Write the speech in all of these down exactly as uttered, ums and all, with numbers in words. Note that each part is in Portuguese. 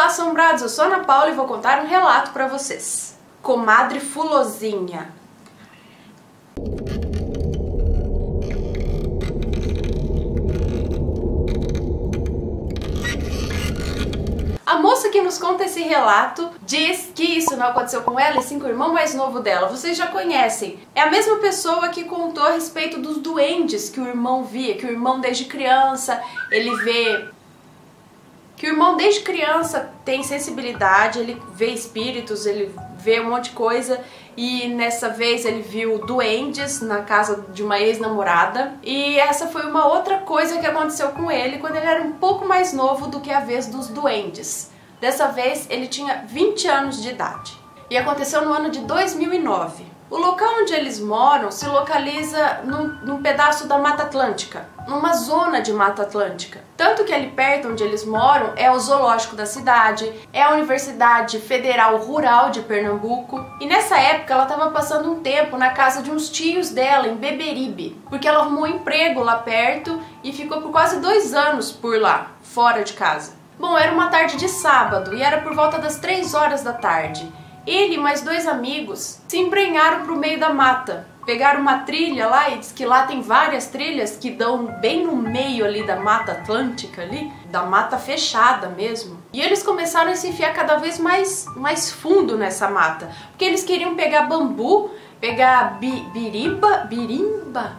assombrados, eu sou a Ana Paula e vou contar um relato pra vocês. Comadre Fulozinha. A moça que nos conta esse relato diz que isso não aconteceu com ela e sim com o irmão mais novo dela. Vocês já conhecem. É a mesma pessoa que contou a respeito dos duendes que o irmão via, que o irmão desde criança, ele vê... Que o irmão desde criança tem sensibilidade, ele vê espíritos, ele vê um monte de coisa. E nessa vez ele viu duendes na casa de uma ex-namorada. E essa foi uma outra coisa que aconteceu com ele quando ele era um pouco mais novo do que a vez dos duendes. Dessa vez ele tinha vinte anos de idade. E aconteceu no ano de dois mil e nove. O local onde eles moram se localiza num, num pedaço da Mata Atlântica, numa zona de Mata Atlântica. Tanto que ali perto onde eles moram é o zoológico da cidade, é a Universidade Federal Rural de Pernambuco. E nessa época ela estava passando um tempo na casa de uns tios dela, em Beberibe, porque ela arrumou um emprego lá perto e ficou por quase dois anos por lá, fora de casa. Bom, era uma tarde de sábado e era por volta das três horas da tarde. Ele e mais dois amigos se embrenharam para o meio da mata. Pegaram uma trilha lá e diz que lá tem várias trilhas que dão bem no meio ali da Mata Atlântica, ali, da mata fechada mesmo. E eles começaram a se enfiar cada vez mais, mais fundo nessa mata. Porque eles queriam pegar bambu, pegar bi, biriba, birimba,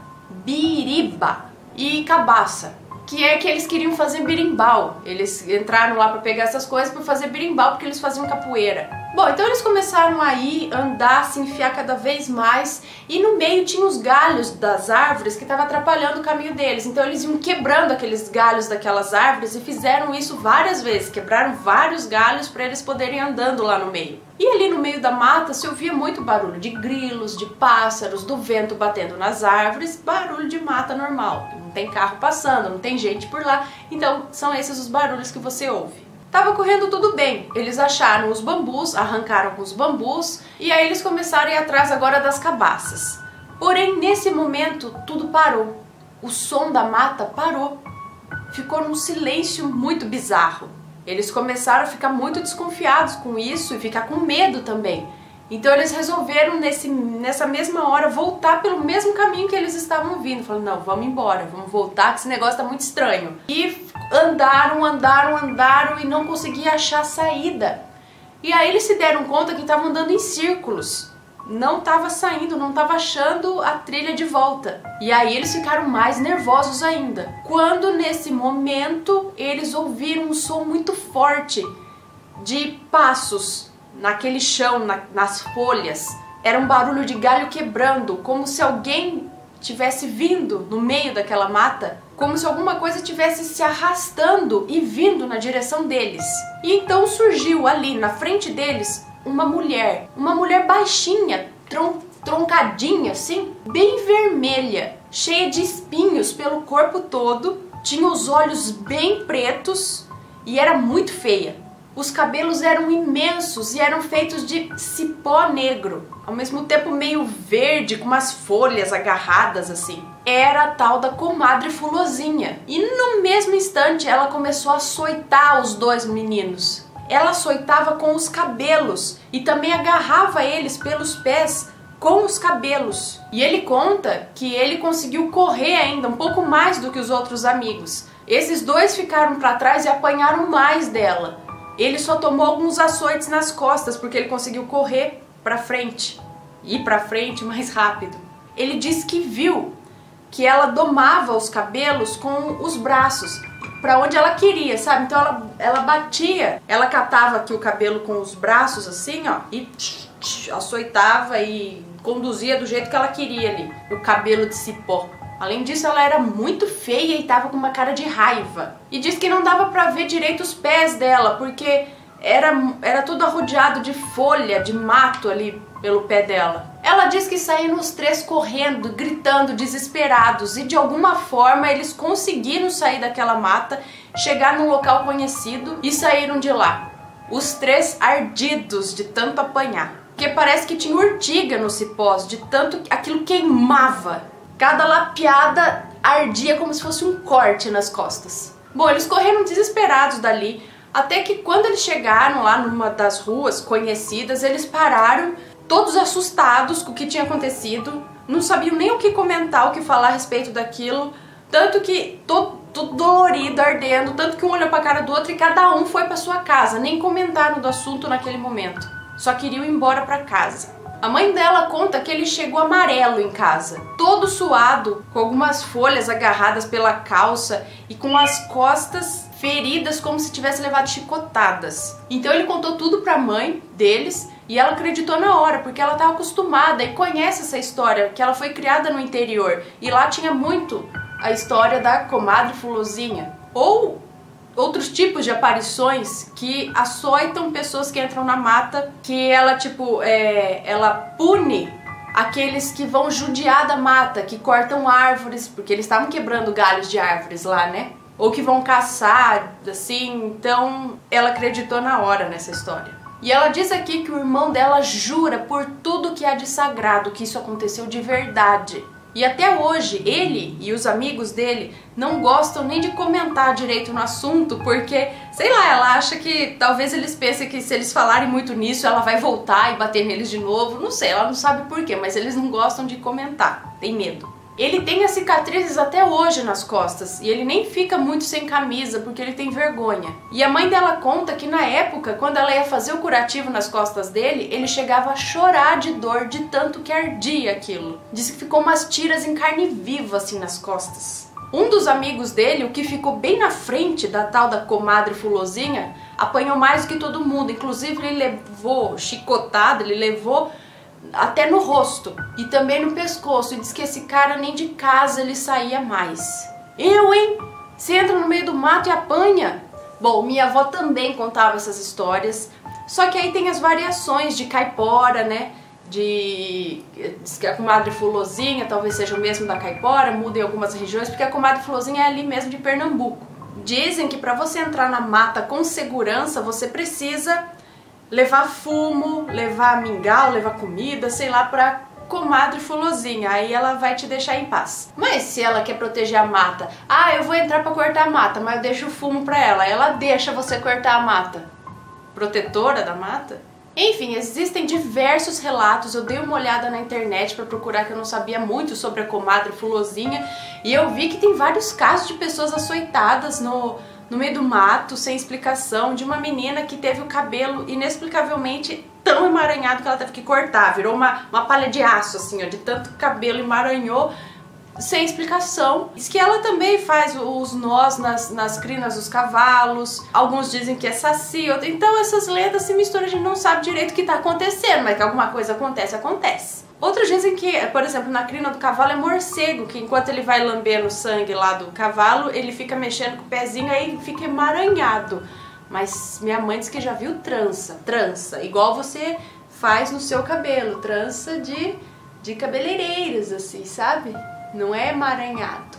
biriba e cabaça. Que é que eles queriam fazer birimbau. Eles entraram lá para pegar essas coisas para fazer birimbau, porque eles faziam capoeira. Bom, então eles começaram a ir, andar, se enfiar cada vez mais, e no meio tinha os galhos das árvores que estavam atrapalhando o caminho deles. Então eles iam quebrando aqueles galhos daquelas árvores e fizeram isso várias vezes. Quebraram vários galhos para eles poderem ir andando lá no meio. E ali no meio da mata se ouvia muito barulho de grilos, de pássaros, do vento batendo nas árvores, barulho de mata normal. Não tem carro passando, não tem gente por lá, então são esses os barulhos que você ouve. Tava correndo tudo bem, eles acharam os bambus, arrancaram com os bambus e aí eles começaram a ir atrás agora das cabaças. Porém, nesse momento, tudo parou. O som da mata parou. Ficou num silêncio muito bizarro. Eles começaram a ficar muito desconfiados com isso e ficar com medo também. Então eles resolveram nesse, nessa mesma hora voltar pelo mesmo caminho que eles estavam vindo. Falaram, não, vamos embora, vamos voltar que esse negócio tá muito estranho. E andaram, andaram, andaram e não conseguiam achar saída. E aí eles se deram conta que estavam andando em círculos. Não estava saindo, não estava achando a trilha de volta. E aí eles ficaram mais nervosos ainda. Quando nesse momento eles ouviram um som muito forte de passos naquele chão, na, nas folhas. Era um barulho de galho quebrando, como se alguém tivesse vindo no meio daquela mata, como se alguma coisa tivesse se arrastando e vindo na direção deles. E então surgiu ali na frente deles uma mulher, uma mulher baixinha, tron troncadinha assim, bem vermelha, cheia de espinhos pelo corpo todo, tinha os olhos bem pretos e era muito feia. Os cabelos eram imensos e eram feitos de cipó negro, ao mesmo tempo meio verde, com umas folhas agarradas assim. Era a tal da Comadre Fulozinha. E no mesmo instante ela começou a açoitar os dois meninos. Ela açoitava com os cabelos e também agarrava eles pelos pés com os cabelos. E ele conta que ele conseguiu correr ainda um pouco mais do que os outros amigos. Esses dois ficaram para trás e apanharam mais dela. Ele só tomou alguns açoites nas costas porque ele conseguiu correr para frente, ir para frente mais rápido. Ele disse que viu que ela domava os cabelos com os braços, para onde ela queria, sabe? Então ela, ela batia, ela catava aqui o cabelo com os braços assim, ó, e açoitava e conduzia do jeito que ela queria ali, o cabelo de cipó. Além disso, ela era muito feia e tava com uma cara de raiva. E disse que não dava pra ver direito os pés dela, porque era, era tudo arrodeado de folha, de mato ali pelo pé dela. Ela disse que saíram os três correndo, gritando, desesperados. E de alguma forma eles conseguiram sair daquela mata, chegar num local conhecido e saíram de lá. Os três ardidos de tanto apanhar. Porque parece que tinha urtiga no cipós, de tanto que aquilo queimava. Cada lapiada ardia como se fosse um corte nas costas. Bom, eles correram desesperados dali, Até que quando eles chegaram lá numa das ruas conhecidas, eles pararam, todos assustados com o que tinha acontecido, não sabiam nem o que comentar, o que falar a respeito daquilo, tanto que todo, todo dolorido, ardendo, tanto que um olhou pra cara do outro e cada um foi pra sua casa, nem comentaram do assunto naquele momento, só queriam ir embora pra casa. A mãe dela conta que ele chegou amarelo em casa, todo suado, com algumas folhas agarradas pela calça e com as costas feridas como se tivesse levado chicotadas. Então ele contou tudo pra mãe deles e ela acreditou na hora, porque ela estava acostumada e conhece essa história, que ela foi criada no interior e lá tinha muito a história da comadre Fulozinha. Ou outros tipos de aparições que açoitam pessoas que entram na mata, que ela tipo, é, ela pune aqueles que vão judiar da mata, que cortam árvores, porque eles estavam quebrando galhos de árvores lá, né? Ou que vão caçar, assim, então ela acreditou na hora nessa história. E ela diz aqui que o irmão dela jura por tudo que há de sagrado que isso aconteceu de verdade. E até hoje, ele e os amigos dele não gostam nem de comentar direito no assunto, porque, sei lá, ela acha que talvez eles pensem que se eles falarem muito nisso, ela vai voltar e bater neles de novo. Não sei, ela não sabe por quê, mas eles não gostam de comentar, tem medo. Ele tem as cicatrizes até hoje nas costas e ele nem fica muito sem camisa porque ele tem vergonha. E a mãe dela conta que na época, quando ela ia fazer o curativo nas costas dele, ele chegava a chorar de dor de tanto que ardia aquilo. Diz que ficou umas tiras em carne viva assim nas costas. Um dos amigos dele, o que ficou bem na frente da tal da comadre Fulozinha, apanhou mais do que todo mundo. Inclusive ele levou chicotada, ele levou até no rosto e também no pescoço, e diz que esse cara nem de casa ele saía mais. Eu, hein? Você entra no meio do mato e apanha? Bom, minha avó também contava essas histórias, só que aí tem as variações de caipora, né? De... diz que a comadre Fulozinha talvez seja o mesmo da caipora, muda em algumas regiões, porque a comadre Fulozinha é ali mesmo de Pernambuco. Dizem que para você entrar na mata com segurança, você precisa levar fumo, levar mingau, levar comida, sei lá, pra comadre Fulozinha, aí ela vai te deixar em paz. Mas se ela quer proteger a mata, ah, eu vou entrar pra cortar a mata, mas eu deixo o fumo pra ela, ela deixa você cortar a mata. Protetora da mata? Enfim, existem diversos relatos, eu dei uma olhada na internet pra procurar, que eu não sabia muito sobre a comadre Fulozinha, e eu vi que tem vários casos de pessoas açoitadas no... no meio do mato, sem explicação, de uma menina que teve o cabelo inexplicavelmente tão emaranhado que ela teve que cortar, virou uma, uma palha de aço, assim, ó, de tanto cabelo emaranhou, sem explicação. Diz que ela também faz os nós nas, nas crinas dos cavalos, alguns dizem que é saci, então essas lendas se misturam, a gente não sabe direito o que está acontecendo, mas que alguma coisa acontece, acontece. Outros dizem que, por exemplo, na crina do cavalo é morcego, que enquanto ele vai lambendo o sangue lá do cavalo, ele fica mexendo com o pezinho, aí fica emaranhado. Mas minha mãe diz que já viu trança, trança, igual você faz no seu cabelo, trança de, de cabeleireiros, assim, sabe? Não é emaranhado.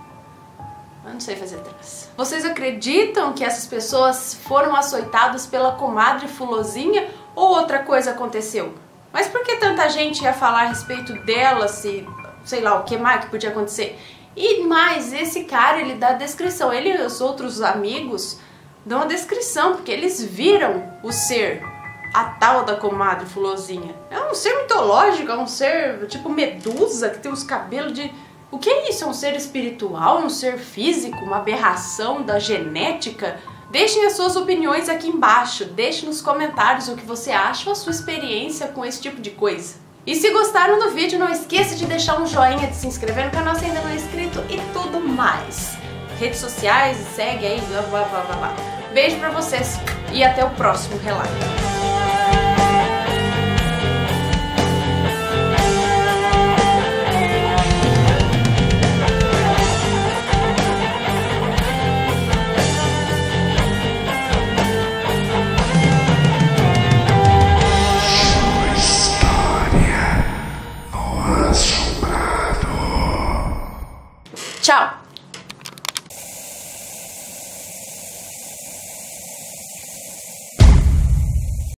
Eu não sei fazer trança. Vocês acreditam que essas pessoas foram açoitadas pela comadre Fulozinha ou outra coisa aconteceu? Mas por que tanta gente ia falar a respeito dela, se, sei lá, o que mais que podia acontecer? E mais, esse cara, ele dá a descrição, ele e os outros amigos dão a descrição, porque eles viram o ser, a tal da comadre Fulozinha. É um ser mitológico, é um ser tipo medusa, que tem os cabelos de... O que é isso? É um ser espiritual, um ser físico, uma aberração da genética? Deixem as suas opiniões aqui embaixo, deixe nos comentários o que você acha ou a sua experiência com esse tipo de coisa. E se gostaram do vídeo, não esqueça de deixar um joinha, de se inscrever no canal se ainda não é inscrito e tudo mais. Redes sociais, segue aí, blá blá blá blá blá. Beijo pra vocês e até o próximo relato.